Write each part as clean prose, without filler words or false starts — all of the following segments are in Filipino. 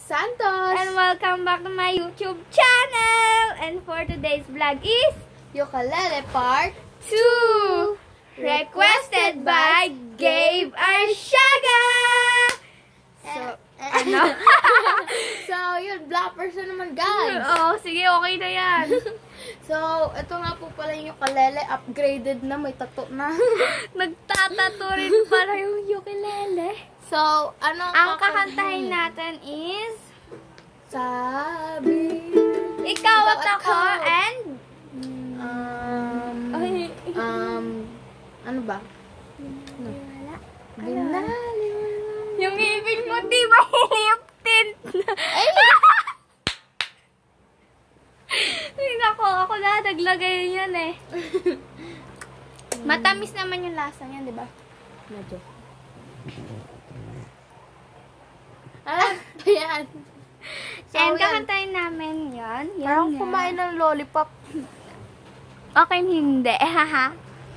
Santos! And welcome back to my YouTube channel! And for today's vlog is Ukulele Part 2! Requested by Gabe Arshaga! So, ano? So, yun, black person naman, guys. Oo, sige, okay na yan. So, ito nga po pala yung ukulele. Upgraded na, may tattoo na. Nagtatato rin pala yung ukulele. So, ano Ang kakantahin natin is Sabi Ikaw at Ako and ano ba? Binali. Yung ibig mo, di ba hip tint? Ay! Ako na naglagay yan eh. Matamis naman yung lasa niyan, di ba? Medyo. Ayan. So, And yan. kakantahin namin yan. Parang Yan. kumain ng lollipop. Okay, hindi. Haha.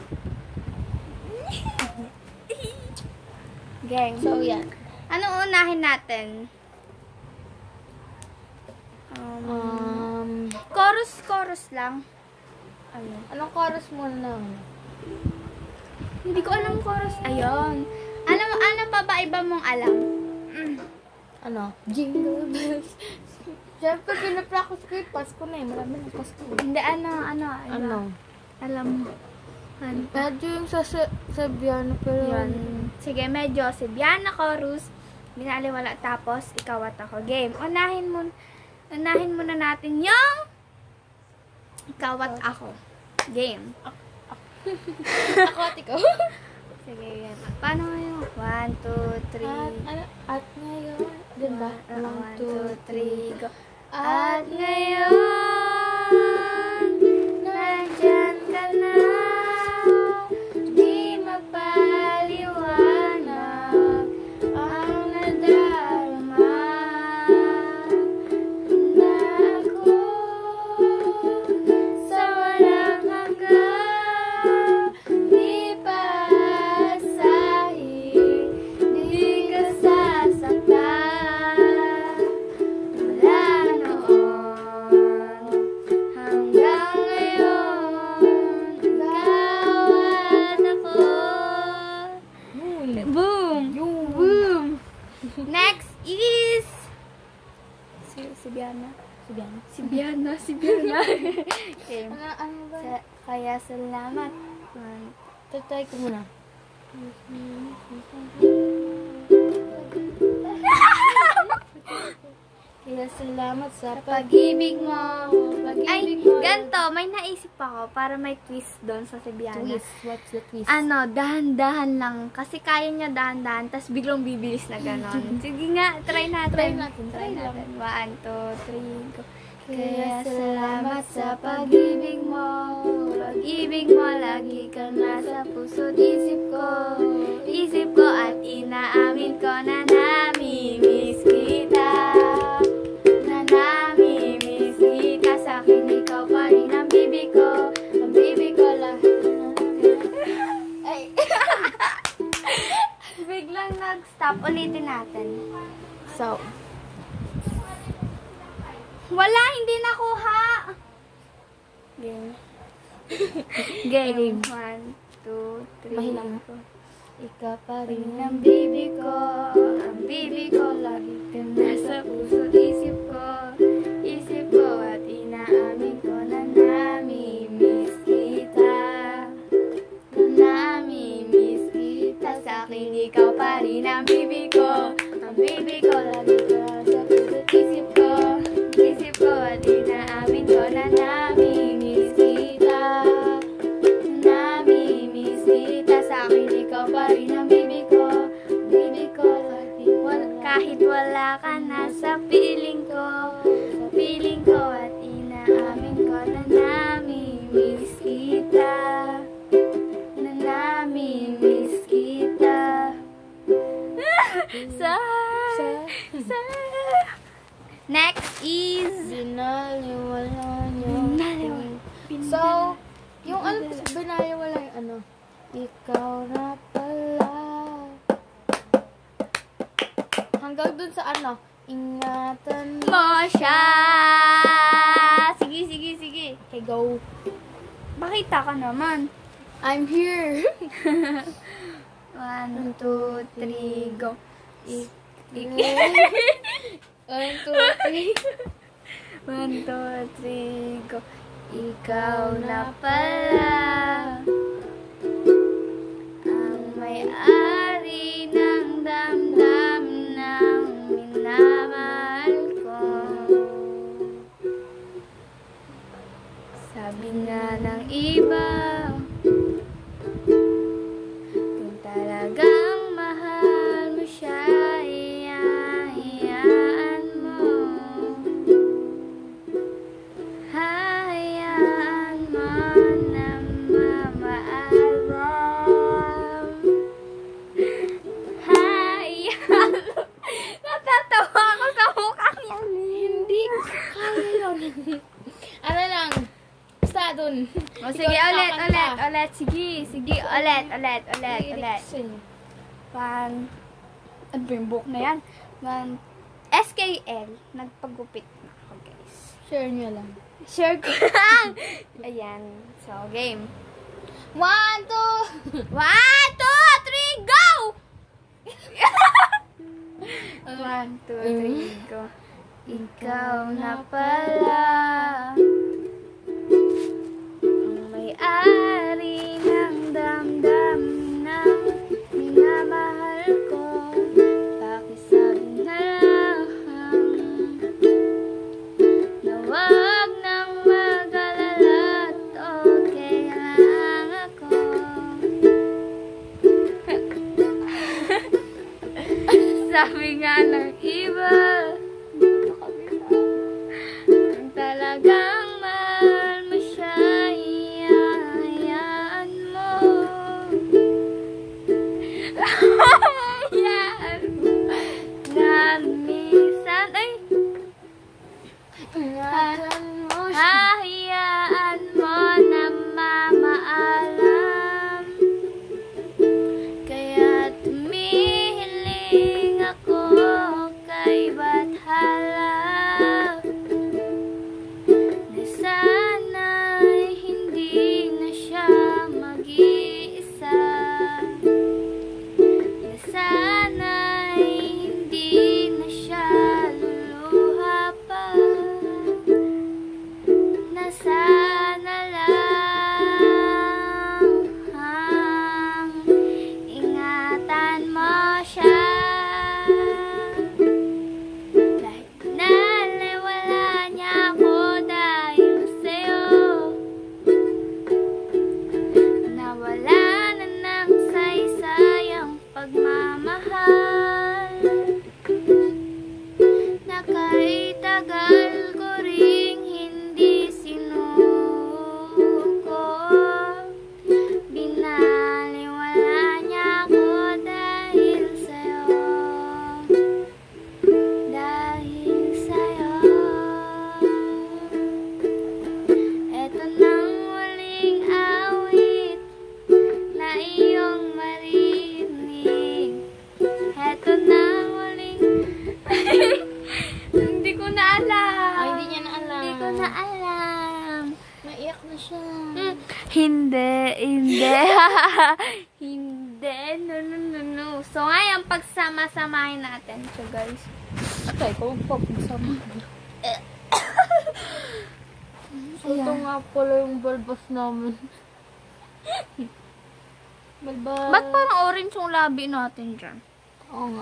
Gang. So, yan. Anong unahin natin? Chorus lang. Anong chorus muna lang? Hindi ko alam chorus. Ayun. Ano pa ba iba mong alam? Ano? Jingle bells. Siyempre, pinapractice ko yung Pasko na eh. Marami na Pasko. Hindi, ano? Alam mo. Medyo yung sa Biano, pero Yun. Sige, medyo Cebiana chorus. Binaliwala tapos ikaw at ako. Game. Unahin muna natin yung ikaw at ako. Game. ako at ikaw. Sige, yan. Paano yung 1, 2, 3. At ngayon, diba? 1, 2, 3, go. At ngayon, nandyan ka na. Di mapaliwanag ang nadarama na ako sa walang hanggan. Di pa asahin, di ka sasaktan. Mula noon hanggang ngayon, ikaw at ako. Boom! Boom! Next is Sibiana. Okay. Ano ba? Kaya salamat. Tatay ko muna. Kaya salamat sa pag-ibig mo. Ay, Pag-ibig mo. ganito, may naisip ako para may twist doon sa Sibiana. Twist. What's the twist? Dahan-dahan lang. Kasi kaya niya dahan-dahan, tapos biglang bibilis na gano'n. Sige nga, try natin. Try natin. 1, 2, 3, go. Kaya salamat sa pag-ibig mo. Pag-ibig mo, lagi ka nasa puso't isip ko. Isip ko at inaamin ko na namimiss kita. Na namimiss kita. Sa akin ikaw pa rin ang bibig ko. Ang bibig ko lang. Ay. Biglang nag-stop. Ulitin natin. So, Wala, hindi nakuha. Game. Game. 1, 2, 3. Mahina mo. ikaw pa rin Ang bibi ko, ang bibi ko, lagi ka nasa puso, isip ko, at inaamin ko na namimiss kita. Na namimiss kita, sa akin ikaw pa rin ang bibi ko, lagi ka nasa puso, isip ko, at inaamin ko na namimiss kita. Namimiss kita, sa akin ikaw pa rin ang bibi ko, kahit wala ka na sa piling ko, at inaamin ko na namimiss kita, Next is binaliwala niyo. So, yung ano sa binaliwala yung ano, ikaw na pala. Hanggang dun sa ano, Ingatan mo siya. Sige, sige, sige. Okay, go. Pakita ka naman. I'm here. 1, 2, 3, go. 1, 2, 3. 1, 2, 3, go. Ikaw na pala ang may-ari ng damdam ng minamahal ko. Sabi nga ng iba, kung talagang mahal mo siya, hayaan mo. Hayaan mo na mamaalam. Hayaan mo. Natatawa ako sa mukhang yan. Hindi ko kaya yun. Ano lang? Basta dun. O sige, ulit. Sige, ulit. Ano ba yung book na yan? SKL. Nagpagupit na ako, guys. Share nyo lang. Share ko lang. Ayan. So, game. 1, 2. 1, 2, 3, go! 1, 2, 3, go. Ikaw na pala ang may-ari ng damdam ng minamahal ko. Pakisabi na lang na wag nang mag-alala at okay lang ako. Sabi nga ng iba, kung talagang mahal mo siya, hayaan mo. Hayaan mo na minsan, Ingatan mo siya. hayaan mo na mamaalam. Kaya tumihiling ako kay Bathala na sana'y hindi na siya mag-iisa, na sana'y hindi na siya luluha pa, na sana lang ingatan mo siya. Kahit naliwala niya ako dahil sa'yo, nawala na ng saysayang pagmamahal, na kahit tagal ko ring hindi sinuko, binaliwala niya ako dahil sa'yo. Dahil sa'yo. Eto nang huling awit na iyong marinig. Eto nang huling hindi ko na alam. Ay, hindi niya na alam. Hindi ko na alam. Naiyak na siya. Hindi. Hindi. No. So, ngayon, pagsama-samahin natin siya, guys. Atay, kung pagsama. Ito nga pala yung balbas namin. Balbas. Ba't parang orange yung labi natin dyan? Oo nga.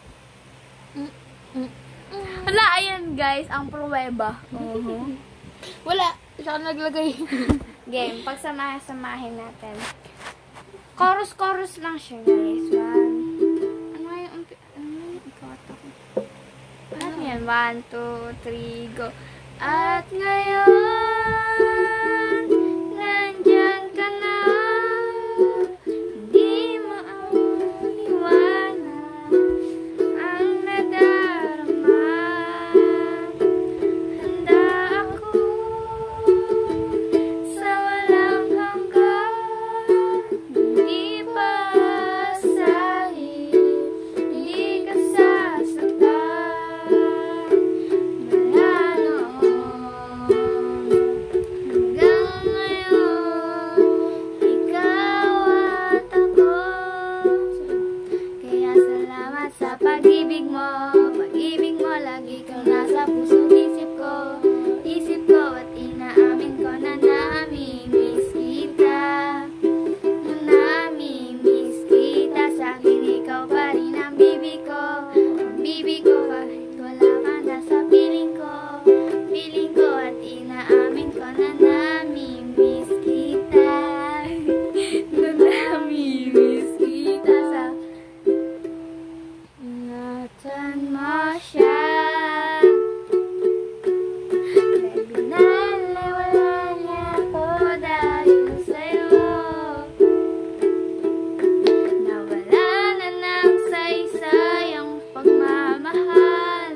Wala, ayan, guys, ang pruweba. Wala. Siya naglagay. Game, pagsama-samahin natin. Chorus lang siya, guys. Ano yung ikot ako? Ano yan? 1, 2, 3, go. At ngayon, nandyan ka na. Di maiwanan ang nadarama. Handa ako sa walang hanggan. Di pa sahil, di ka sasaktan. Salamat sa pag-ibig mo. Pag-ibig mo, lagi kang nasa puso't isip ko. Isip ko at inaamin ko na nami-miss kita. Na nami-miss kita. Sa akin ikaw pa rin ang bibi ko. Ang bibi ko kahit wala ka na sa piling ko. Piling ko at inaamin ko na nami-miss kita. Na nami-miss kita. Sa ingatan mo siya. Baby, naliwala niya ako dahil sa'yo. Nawala na ng saysayang pagmamahal.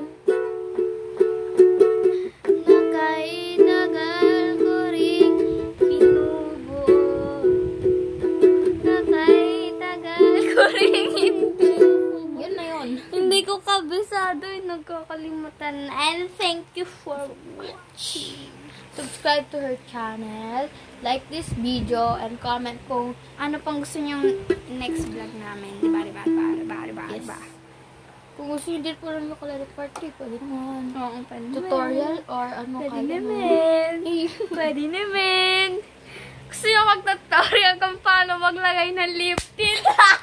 Nakaitagal ko ring binubuo. Nakaitagal ko ring hindi. Yun na yun. Hindi ko kabisado yung nagkakalimutan. And thank you for watching. Subscribe to her channel, like this video, and comment kung ano pang gusto nyong next vlog namin. Diba? Yes. Kung gusto nyo din po lang yung kalari part 3, pwede naman. Oo, pwede Tutorial or ano Pwede kaya naman. Pwede naman. Gusto nyo mag-tutorial kung paano maglagay ng lip tint.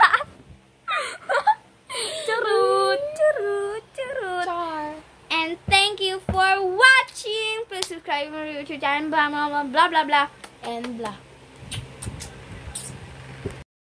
Charot, charot, charot. Char. And thank you for watching. Please subscribe to my YouTube channel. Blah, blah, blah, blah, blah. And blah.